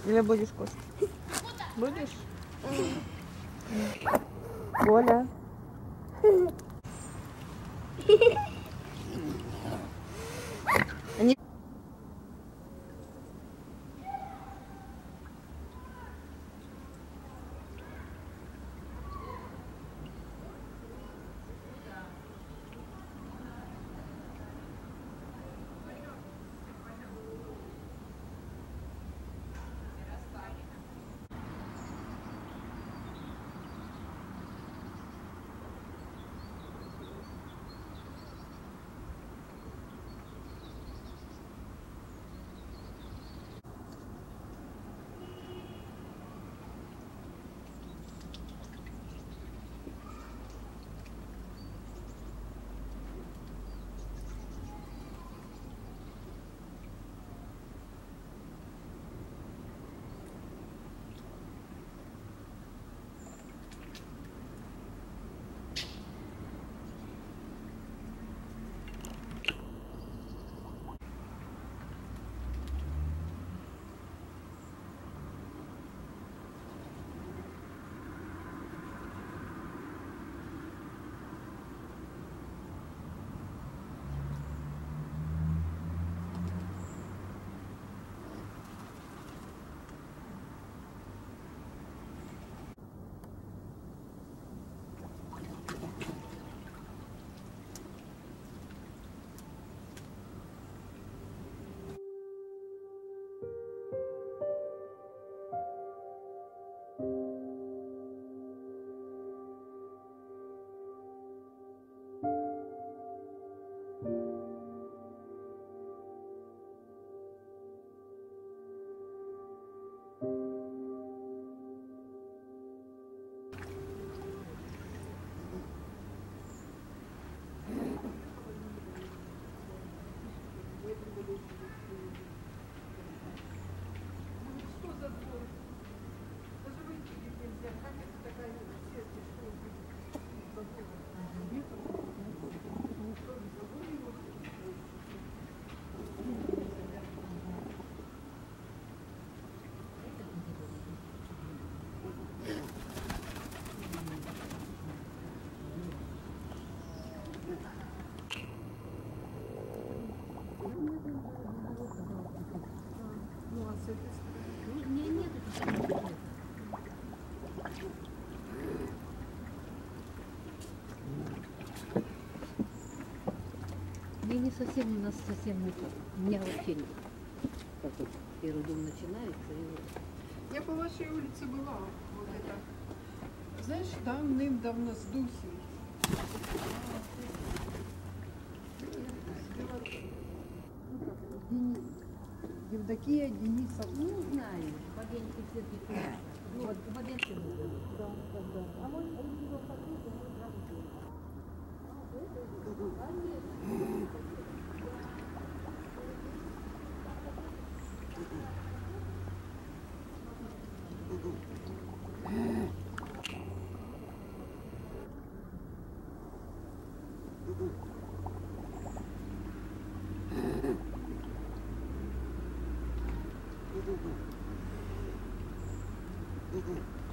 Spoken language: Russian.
Или будешь кушать? Будешь? Коля. Они... Мне не совсем, у нас совсем не так. У меня вообще не как вот первый дом начинается. И вот. Я по вашей улице была. Вот это. Знаешь, давным-давно с Дусей. Евдокия Денисов. Ну, знаю, Бабенко все-таки. Вот, Бабенко был. Да, да, да. А мой его подруга, Mm-hmm.